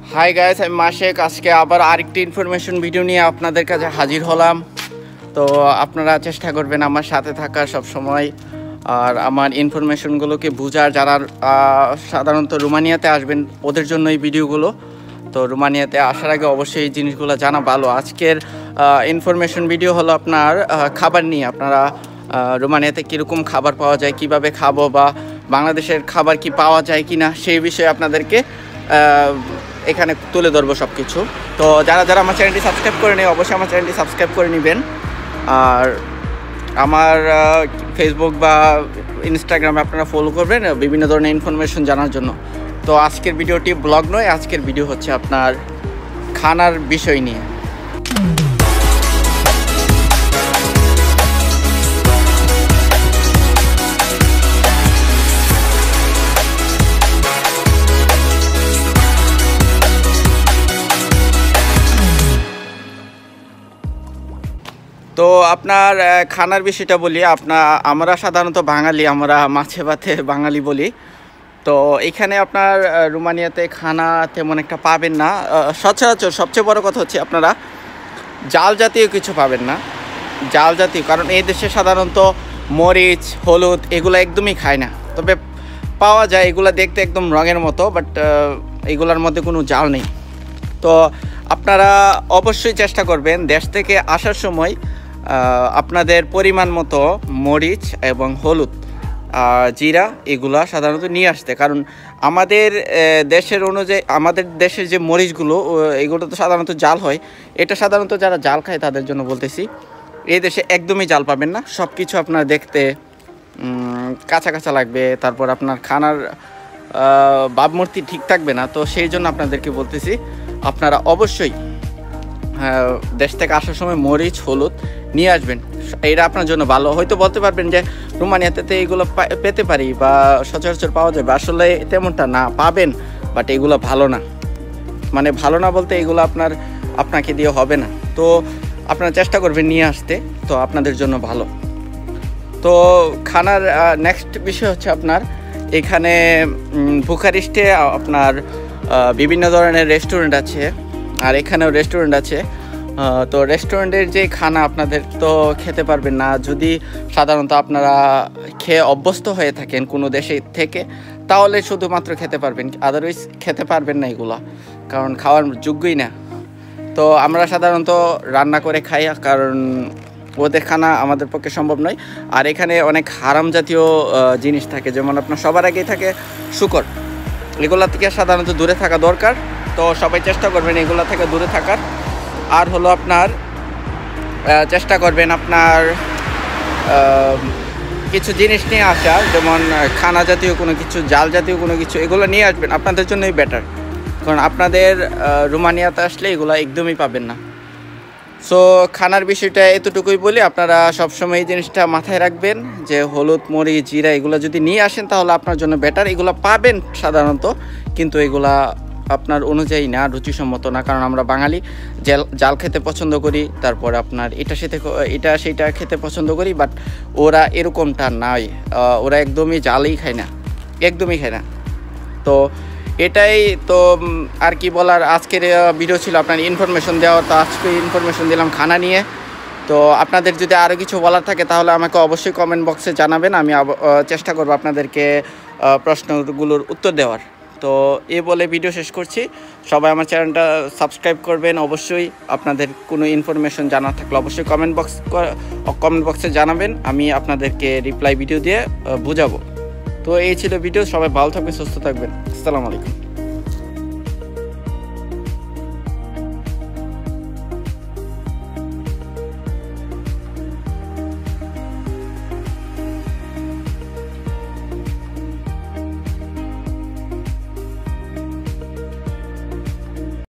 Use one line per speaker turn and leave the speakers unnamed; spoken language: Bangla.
হাই গাইস, আমি মাশেক। আজকে আবার আরেকটি ইনফরমেশন ভিডিও নিয়ে আপনাদের কাছে হাজির হলাম। তো আপনারা চেষ্টা করবেন আমার সাথে থাকার সব সময়, আর আমার ইনফরমেশনগুলোকে বোঝার। যারা সাধারণত রোমানিয়াতে আসবেন ওদের জন্য এই ভিডিওগুলো। তো রোমানিয়াতে আসার আগে অবশ্যই এই জিনিসগুলো জানা ভালো। আজকের ইনফরমেশন ভিডিও হলো আপনার খাবার নিয়ে। আপনারা রোমানিয়াতে কীরকম খাবার পাওয়া যায়, কিভাবে খাবো, বা বাংলাদেশের খাবার কি পাওয়া যায় কি না, সেই বিষয়ে আপনাদেরকে এখানে তুলে ধরবো সব কিছু। তো যারা যারা আমার চ্যানেলটি সাবস্ক্রাইব করে নেই, অবশ্যই আমার চ্যানেলটি সাবস্ক্রাইব করে নেবেন। আর আমার ফেসবুক বা ইনস্টাগ্রামে আপনারা ফলো করবেন বিভিন্ন ধরনের ইনফরমেশন জানার জন্য। তো আজকের ভিডিওটি ব্লগ নয়, আজকের ভিডিও হচ্ছে আপনার খানার বিষয় নিয়ে। তো আপনার খানার বিষয়টা বলি। আমরা সাধারণত বাঙালি, আমরা মাছে ভাতে বাঙালি বলি। তো এখানে আপনার রোমানিয়াতে খানা তেমন একটা পাবেন না। সচরাচর সবচেয়ে বড় কথা হচ্ছে আপনারা জাল জাতীয় কিছু পাবেন না। জাল জাতীয়, কারণ এই দেশে সাধারণত মরিচ, হলুদ এগুলো একদমই খায় না। তবে পাওয়া যায়, এগুলো দেখতে একদম রঙের মতো, বাট এগুলোর মধ্যে কোনো জাল নেই। তো আপনারা অবশ্যই চেষ্টা করবেন দেশ থেকে আসার সময় আপনাদের পরিমাণ মতো মরিচ এবং হলুদ, জিরা এগুলা সাধারণত নিয়ে আসতে। কারণ আমাদের দেশের অনুযায়ী, আমাদের দেশের যে মরিচগুলো এগুলো তো সাধারণত জাল হয়। এটা সাধারণত যারা জাল খায় তাদের জন্য বলতেছি। এই দেশে একদমই জাল পাবেন না। সব কিছু আপনার দেখতে কাঁচা কাঁচা লাগবে, তারপর আপনার খানার ভাবমূর্তি ঠিক থাকবে না। তো সেই জন্য আপনাদেরকে বলতেছি আপনারা অবশ্যই দেশ থেকে আসার সময় মরিচ, হলুদ নিয়ে আসবেন। এটা আপনার জন্য ভালো। হয়তো বলতে পারবেন যে রোমানিয়াতে এইগুলো পেতে পারি বা সচরাচর পাওয়া যাবে, আসলে তেমনটা না, পাবেন, বাট এগুলো ভালো না। মানে ভালো না বলতে এগুলো আপনাকে দিয়ে হবে না। তো আপনারা চেষ্টা করবেন নিয়ে আসতে, তো আপনাদের জন্য ভালো। তো খানার নেক্সট বিষয় হচ্ছে আপনার এখানে বুখারেস্টে আপনার বিভিন্ন ধরনের রেস্টুরেন্ট আছে, আর এখানেও রেস্টুরেন্ট আছে। তো রেস্টুরেন্টের যে খানা আপনাদের তো খেতে পারবেন না যদি সাধারণত আপনারা খেয়ে অভ্যস্ত হয়ে থাকেন কোনো দেশে থেকে, তাহলে শুধুমাত্র খেতে পারবেন, আদারওয়াইজ খেতে পারবেন না এগুলা, কারণ খাওয়ার যোগ্যই না। তো আমরা সাধারণত রান্না করে খাই, কারণ ওদের খানা আমাদের পক্ষে সম্ভব নয়। আর এখানে অনেক হারাম জাতীয় জিনিস থাকে, যেমন আপনার সবার আগেই থাকে শূকর। এগুলা থেকে সাধারণত দূরে থাকা দরকার। তো সবাই চেষ্টা করবেন এগুলা থেকে দূরে থাকার। আর হলো আপনার চেষ্টা করবেন আপনার কিছু জিনিস নিয়ে আসা, যেমন খানা জাতীয় কোনো কিছু, জাল জাতীয় কোনো কিছু, এগুলো নিয়ে আসবেন, আপনাদের জন্যই বেটার। কারণ আপনাদের রোমানিয়াতে আসলে এগুলো একদমই পাবেন না। সো খানার বিষয়টা এতটুকুই বলি। আপনারা সবসময় এই জিনিসটা মাথায় রাখবেন যে হলুদ, মরিচ, জিরা এগুলো যদি নিয়ে আসেন তাহলে আপনার জন্য বেটার। এগুলো পাবেন সাধারণত, কিন্তু এগুলা আপনার অনুযায়ী না, রুচিসম্মত না। কারণ আমরা বাঙালি জাল খেতে পছন্দ করি, তারপর আপনার এটা সেটা খেতে পছন্দ করি, বাট ওরা এরকমটা নয়। ওরা একদমই জালই খায় না, একদমই খায় না। তো এটাই তো আর কি বলার। আজকের ভিডিও ছিল আপনার ইনফরমেশন দেওয়ার। তো আজকে ইনফরমেশন দিলাম খানা নিয়ে। তো আপনাদের যদি আরও কিছু বলার থাকে তাহলে আমাকে অবশ্যই কমেন্ট বক্সে জানাবেন। আমি চেষ্টা করব আপনাদেরকে প্রশ্নগুলোর উত্তর দেওয়ার। তো এই বলে ভিডিও শেষ করছি। সবাই আমার চ্যানেলটা সাবস্ক্রাইব করবেন। অবশ্যই আপনাদের কোনো ইনফরমেশন জানার থাকলে অবশ্যই কমেন্ট বক্সে জানাবেন। আমি আপনাদেরকে রিপ্লাই ভিডিও দিয়ে বোঝাবো। তো এই ছিল ভিডিও। সবাই ভালো থাকবেন, সুস্থ থাকবেন। আসসালামু আলাইকুম।